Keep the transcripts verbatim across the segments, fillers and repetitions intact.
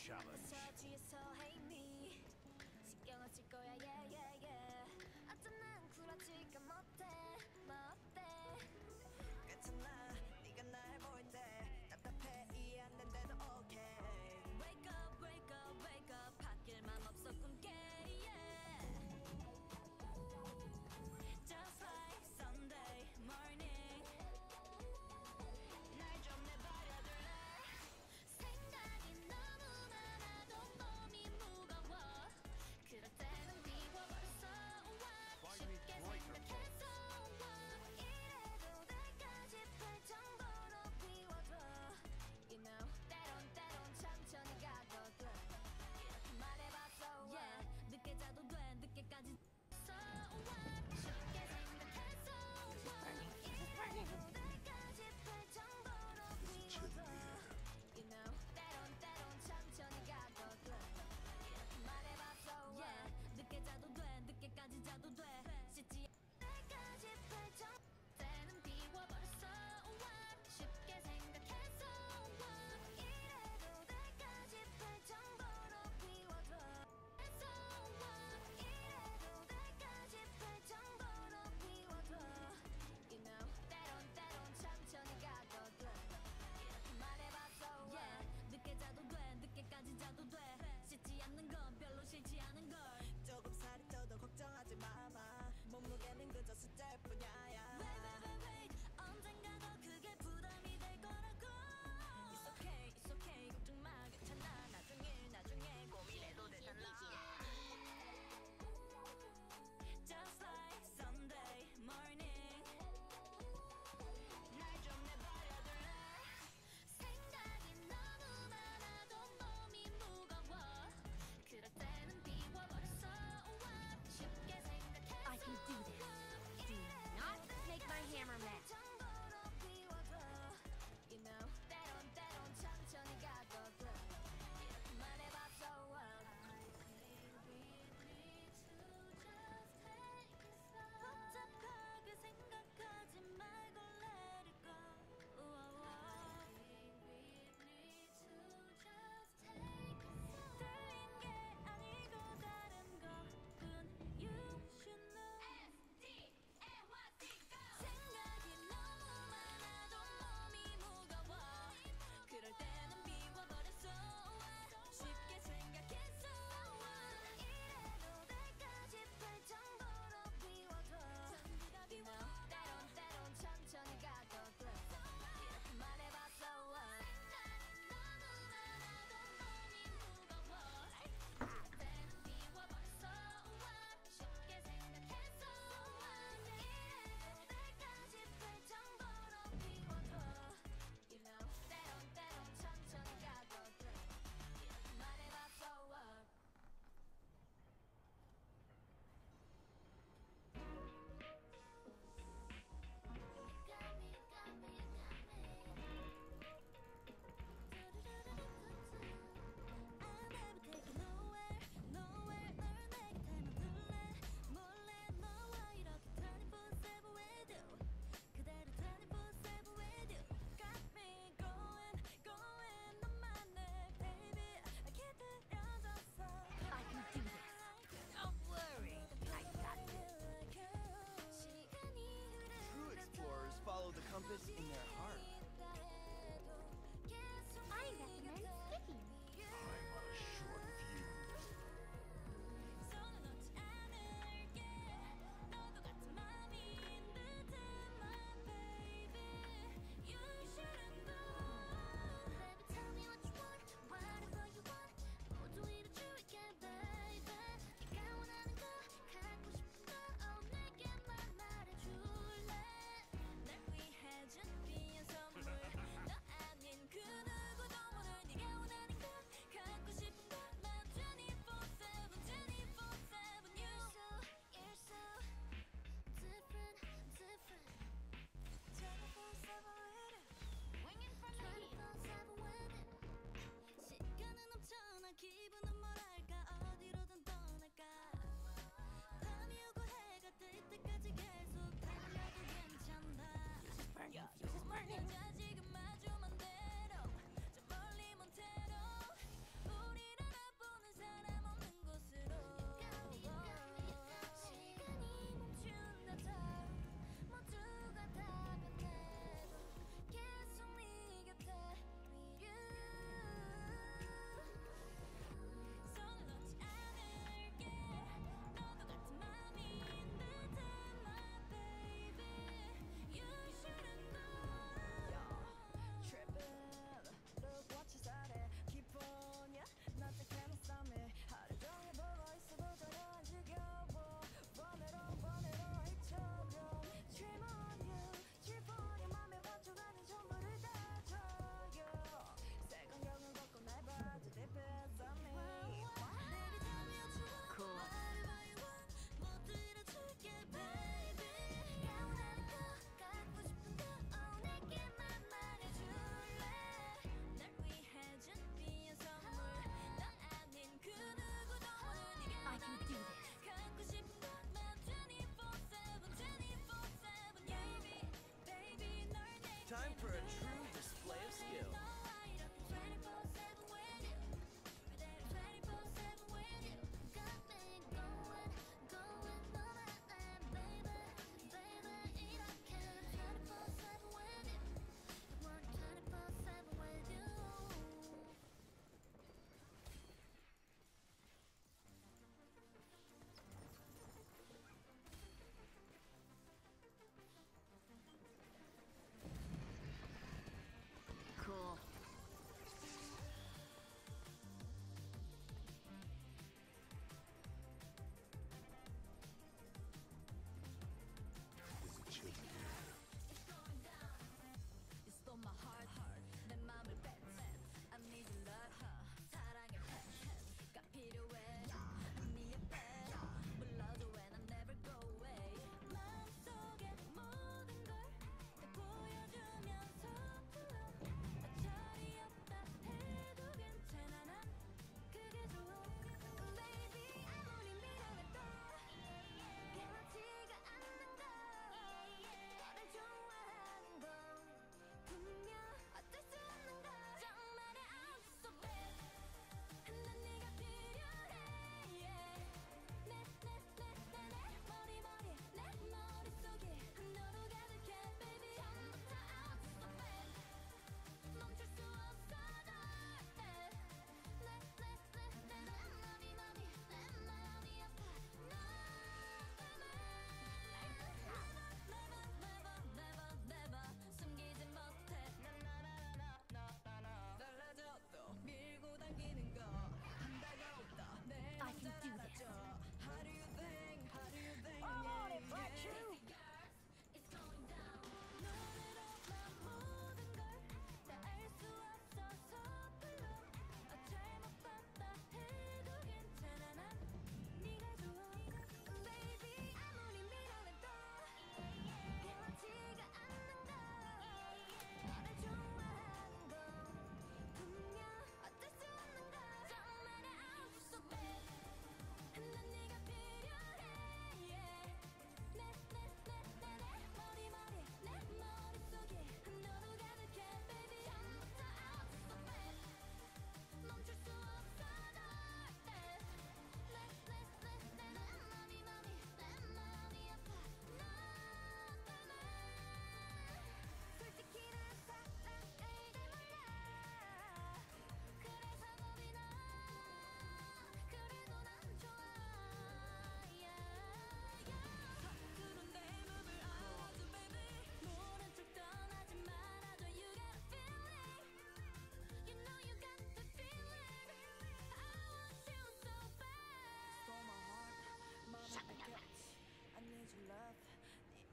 challenge. 저 뒤에서 hate me 신경을 쓸 거야 yeah yeah yeah 어쩜 난 굴하지가 못해 뭐 어때 괜찮아 네가 날 볼 때 답답해 이해 안 된대도 okay Wake up wake up wake up 바뀔 맘 없어 꿈깨 yeah Just like Sunday morning 날 좀 내버려둘래 생각이 너무 많아도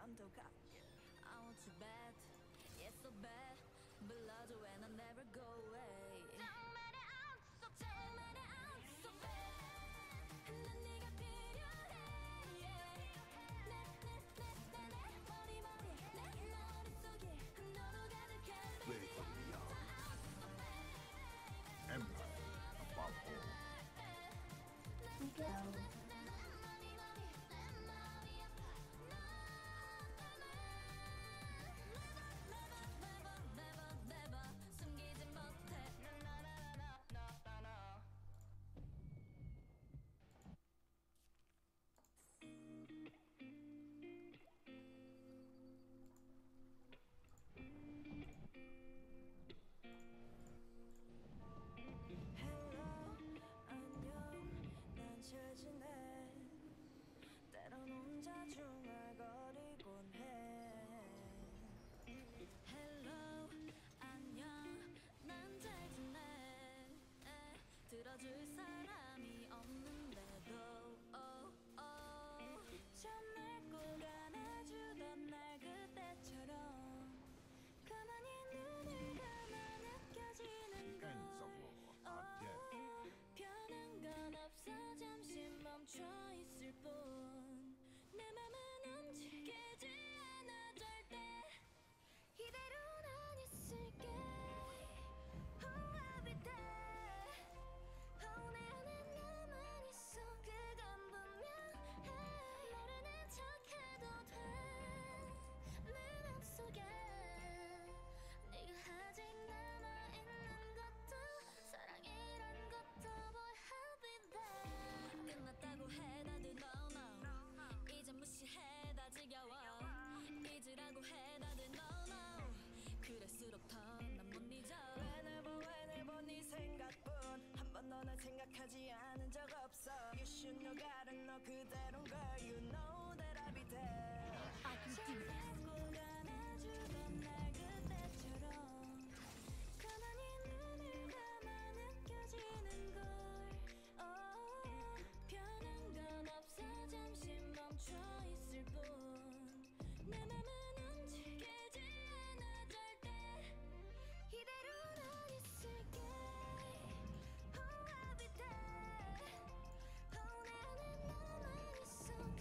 맘도 같게 I want you bad, yes so bad. 불러줘 and I'll never go away. 정말에 I'm so bad, 정말에 I'm so bad. 난 네가 필요해, yeah. 내내내내내 머리 머리 내 머릿속에 너로 가득해. Play for the young. Empire above all. Hello 안녕 난 잘 지내 때론 혼자 중얼거리곤 해 Hello, 안녕, 난 잘 지내. 에, 들어줄 사람이 없는데도. Oh, oh. 처음날 꼭 안아주던 날 그때처럼 가만히 눈을 감아 느껴지는 걸 Ends of war are dead. 변한 건 없어 잠시 멈춰 있을 뿐 내 맘은 움직이지 않아 절대 이대로 난 있을게 Oh I'll be there Oh 내 안에 나만 있어 그건 분명해 모르는 척해도 돼내 맘속에 네가 아직 남아있는 것도 사랑이란 것도 Boy I'll be there 끝났다고 해 다들 no no. 이제 무시해 다 지겨워. 잊으라고 해 다들 no no. 그럴수록 더 난 못 잊어. Whenever whenever 네 생각뿐 한 번도 날 생각하지 않은 적 없어 You should know gotta know 그대로인 걸 You know that I'll be there 정말 꼭 안아주던 날 그때처럼 가만히 눈을 감아 느껴지는 걸 oh, 변한 건 없어 잠시 멈춰 있을 뿐 내 맘은 움직이지 않아 절대 이대로 난 있을게 Oh I'll be there Oh 내 안에 너만 있어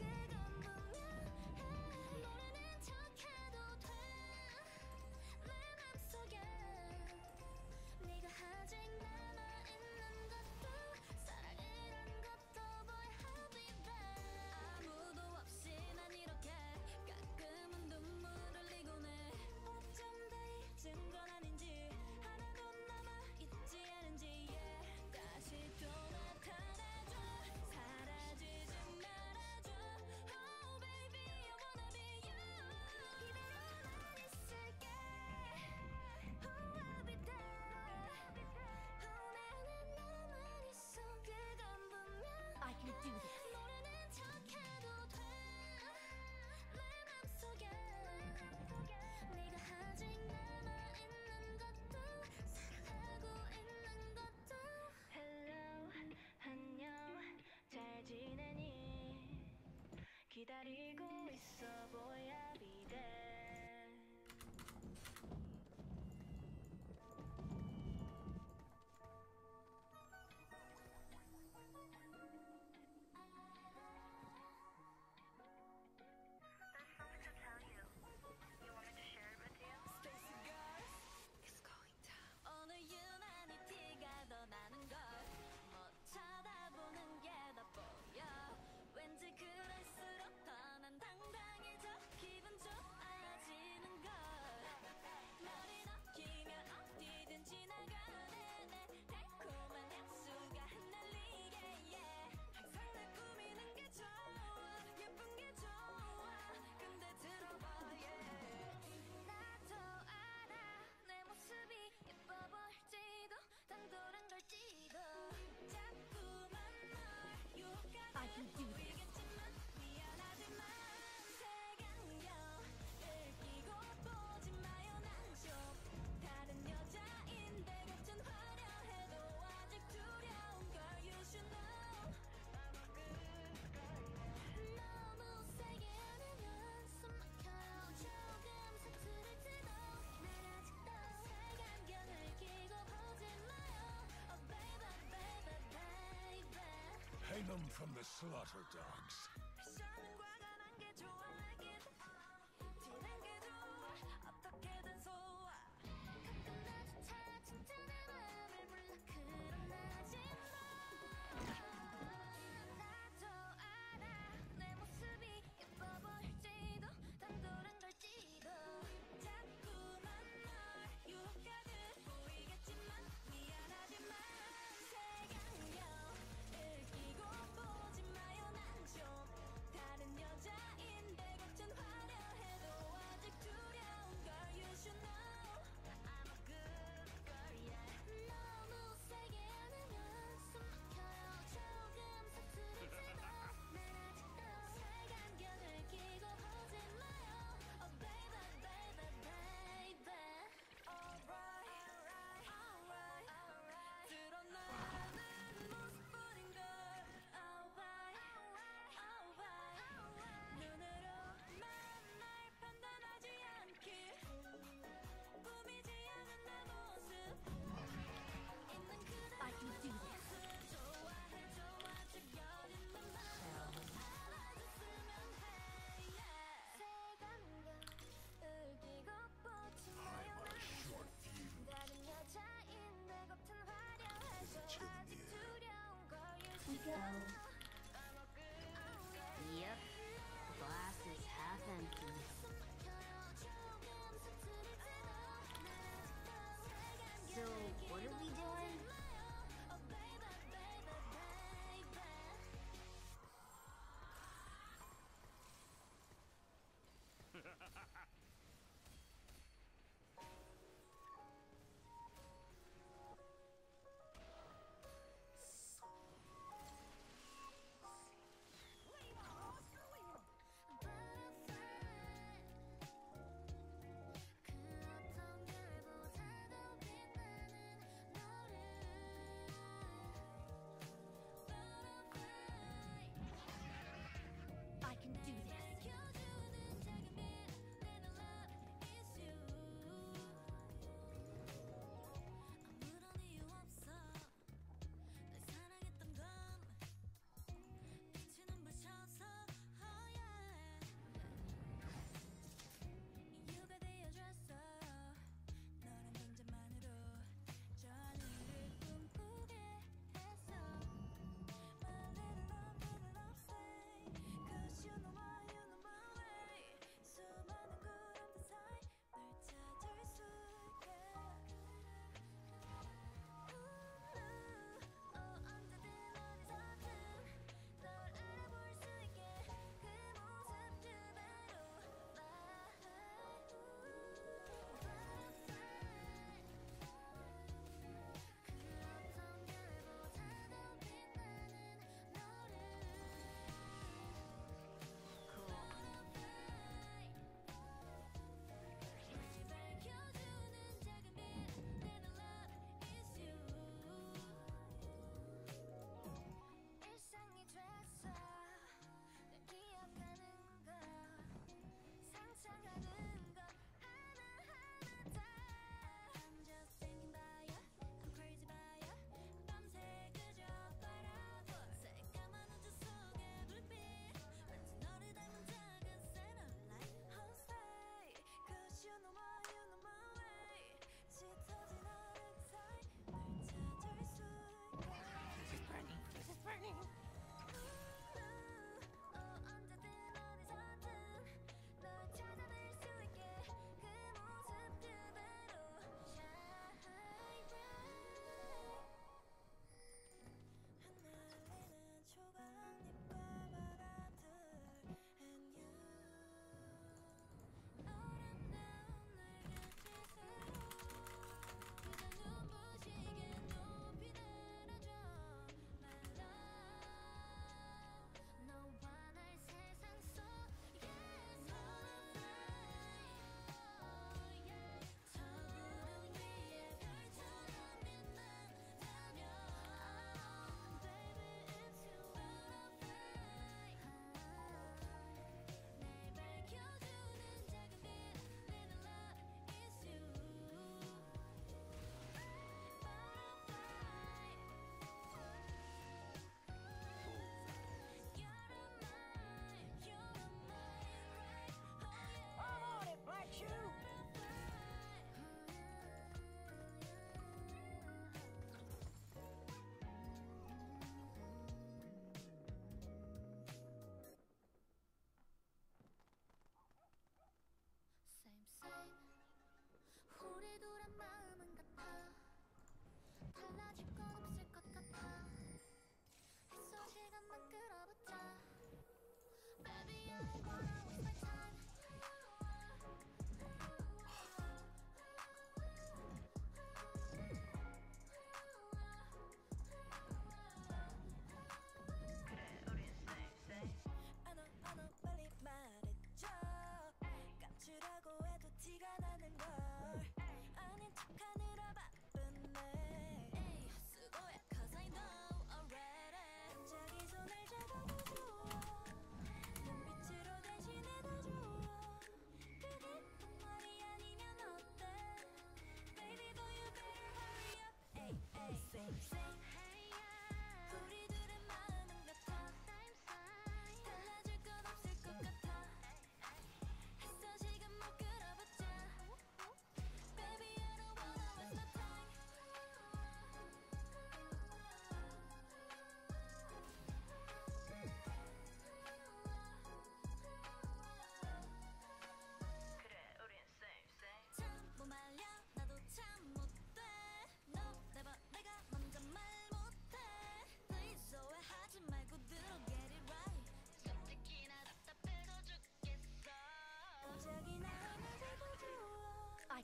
from the slaughter dogs. 패션은 과감한 게 좋아 내겐 티난 게 좋아 어떻게든 소화 가끔 나조차 진짜 내 맘을 몰라 그럼 나지 마 나도 알아 내 모습이 예뻐 보일지도 당돌한 걸지도 자꾸만 널 유혹하듯 보이겠지만 미안하지만 색안경을 끼고 보지 마요 난 좀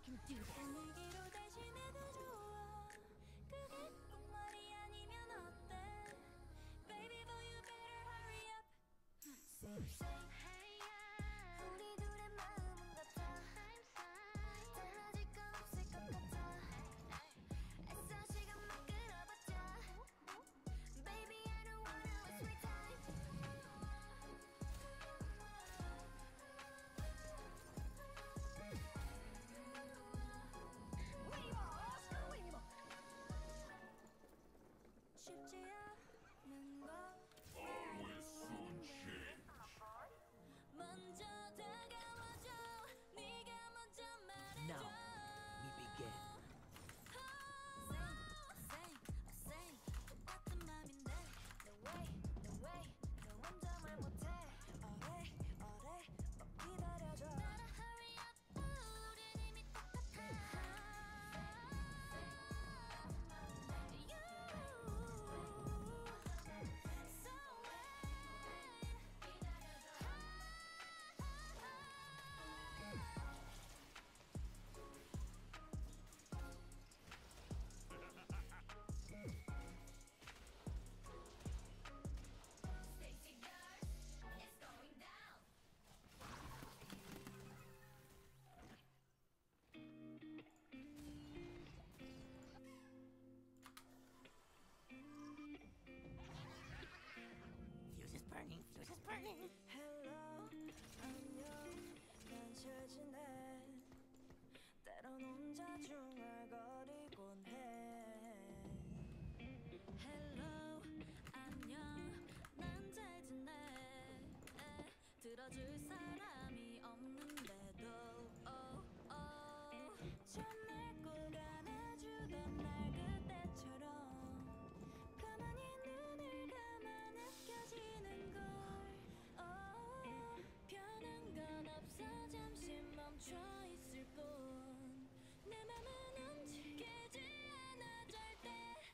can do this. 분위기로 대신해도 좋아. 그게 꼭 말이 아니면 어때? Baby, boy, you better hurry up. Say, say, hey, yeah. 우리 둘의 마음은 같아. 달라질 건 없을 것 같아. 애써 시간만 끌어봤자. Baby, I don't wanna waste my time. 쉽지 않은 것 Always soon change. 먼저 다가와줘. 네가 먼저 말해줘. Now we begin. Same, same, same. 똑같은 맘인데 No way, no way. 너 혼자 말 못해. 어래, 어래. 뭐 기다려줘. 나를 hurry up. 우린 이미 똑같아. Fuse is burning, fuse is burning. Hello, 안녕. 난 철진해. 때론 혼자 중얼거리곤 해. Hello, 안녕. 난 잘 지내. 에, 들어줄 사람이 없는데도 oh, oh. 전날 꼭 안아주던 날 그때처럼 가만히 눈을 감아 느껴지는 걸 oh, 변한 건 없어 잠시 멈춰 있을 뿐 내 맘은 움직이지 않아 절대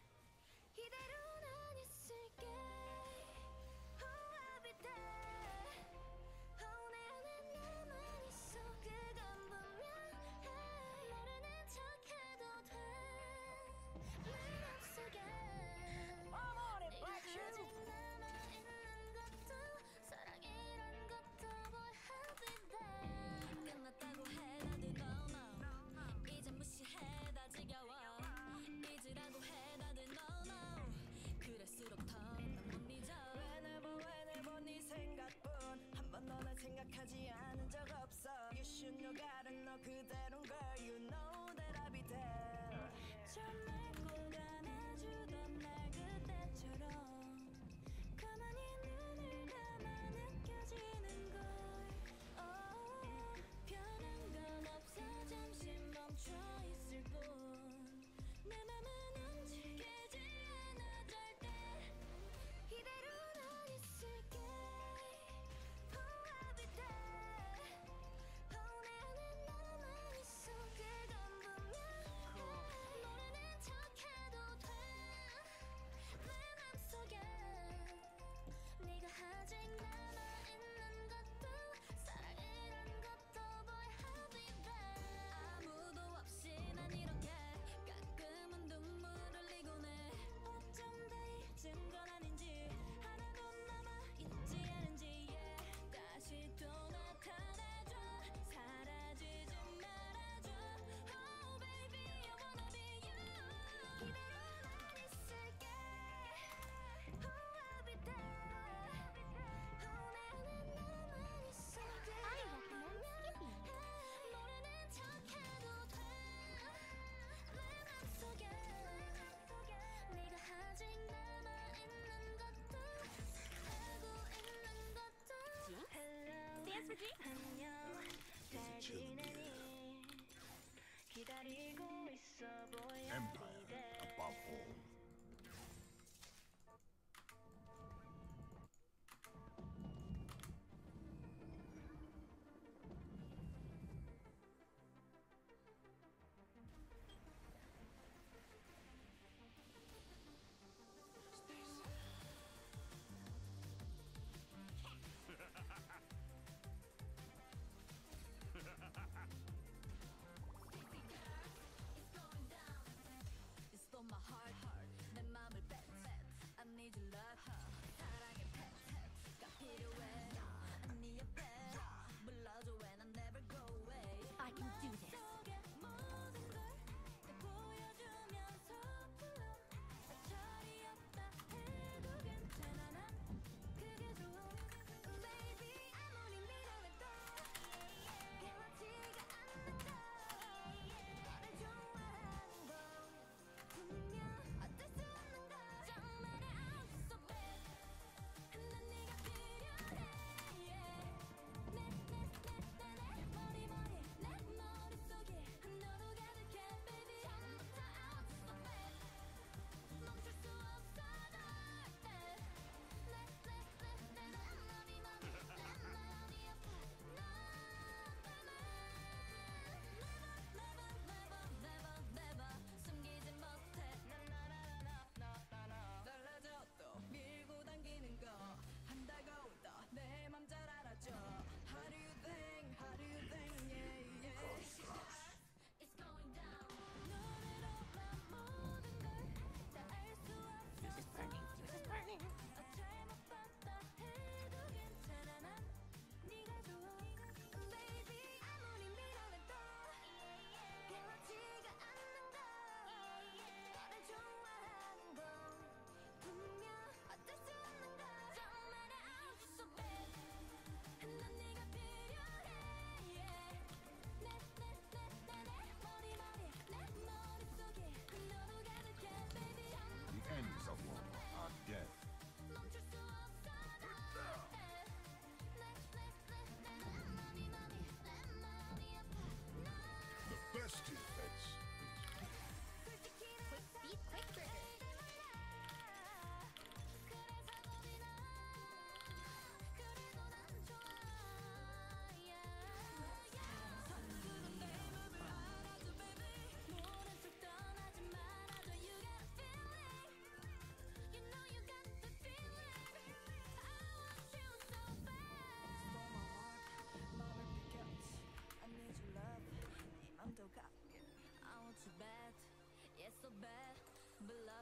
이대로 난 있을게 Oh I'll be there Oh 내 안에 나만 있어 그건 분명해 모르는 척해도 돼내 맘속에 네가 아직 남아있는 것도 사랑이란 것도 Boy I'll be there 끝났다고 해다도 no no 이제 무시해 다 지겨워 잊으라고 해다도 no no 그럴수록 더 난 못 잊어 Whenever whenever 네 생각뿐 한 번도 날 생각하지 않은 적 없어 You should know gotta know 그대로인 걸 You know that I'll be there 정말 꼭 안아주던 날 그때처럼 가만히 눈을 감아 느껴지는 걸 oh, 변한 건 없어 잠시 멈춰 있을 뿐내 맘은 움직이지 않아 절대 이대로 난 있을게 Oh I'll be there Oh 내 안에 나만 있어 그건 분명해 모르는 척해도 돼내 맘속에 네가 아직 남아있는 것도 사랑이란 것도 Boy I'll be there 아무도 없이 난 이렇게 가끔은 눈물 흘리곤 해 어쩜 다 잊은 건 아닌지 하나도 남아있지 않은지 yeah. 다시 또 나타나줘 사라지지 말아줘 Oh baby I wanna be you 이대로 난 있을게 Oh I'll be there Oh 내 안에 나만 있어 그건 분명해 모르는 척해도 돼내 맘속에 네가 아직 남아있는 것도 알고 있는 것도 Hello Dance with me. 안녕 잘 지내니 기다리고 있어 boy I'll be Empire there above all.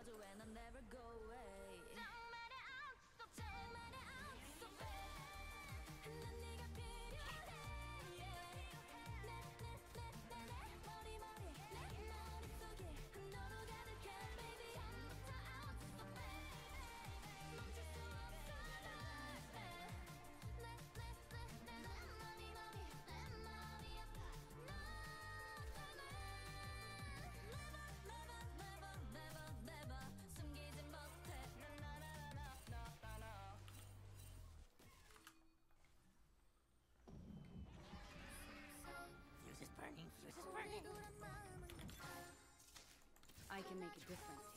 불러줘 and I'll never go away. Don't matter, I'm so bad. Don't matter, I'm so bad. 난 네가 필요해. 내, 내, 내, 내, 내 머리, 머리, 내 머릿속에 너로 가득해, baby. 처음부터 I'm so bad. 멈출 수 없어, 널. 내, 내, 내, 내, 내 머리, 머리, 내 마음이 아파, 너 때문에. Never, never, never, never, never 숨기지 못해. 나, 나, 나, 나, 나, 나, 나. Fuse is burning, fuse is burning. 우울한 마음은 I can make a difference.